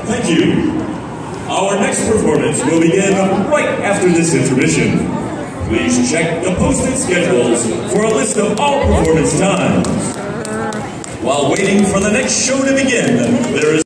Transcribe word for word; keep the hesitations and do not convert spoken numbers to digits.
Thank you. Our next performance will begin right after this intermission. Please check the posted schedules for a list of all performance times. While waiting for the next show to begin, there is